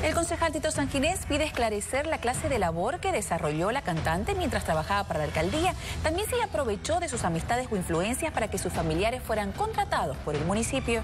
El concejal Tito Sanginés pide esclarecer la clase de labor que desarrolló la cantante mientras trabajaba para la alcaldía. También se aprovechó de sus amistades o influencias para que sus familiares fueran contratados por el municipio.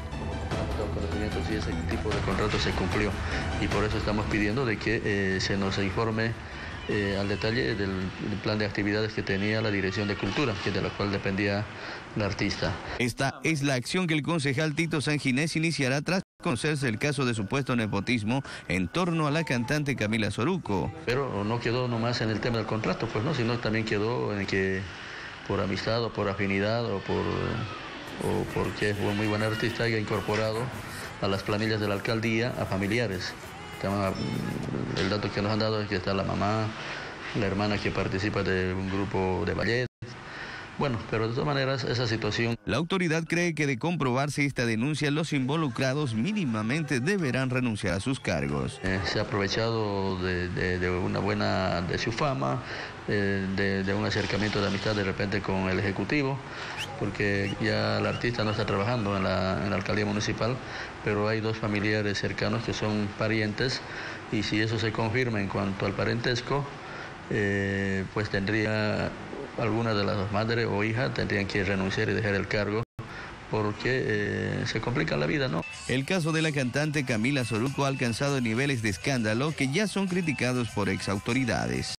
Si ese tipo de contrato se cumplió, y por eso estamos pidiendo de que se nos informe al detalle del plan de actividades que tenía la Dirección de Cultura, que de la cual dependía la artista. Esta es la acción que el concejal Tito Sanginés iniciará tras conocerse el caso de supuesto nepotismo en torno a la cantante Camila Soruco. Pero no quedó nomás en el tema del contrato, pues no, sino también quedó en que por amistad o por afinidad o porque es un muy buen artista haya incorporado a las planillas de la alcaldía a familiares. El dato que nos han dado es que está la mamá, la hermana que participa de un grupo de ballet. Bueno, pero de todas maneras esa situación... La autoridad cree que de comprobarse esta denuncia, los involucrados mínimamente deberán renunciar a sus cargos. Se ha aprovechado de su fama, de un acercamiento de amistad de repente con el Ejecutivo, porque ya el artista no está trabajando en la alcaldía municipal, pero hay dos familiares cercanos que son parientes, y si eso se confirma en cuanto al parentesco, pues tendría... Algunas de las madres o hijas tendrían que renunciar y dejar el cargo porque se complica la vida, ¿no? El caso de la cantante Camila Soruco ha alcanzado niveles de escándalo que ya son criticados por exautoridades.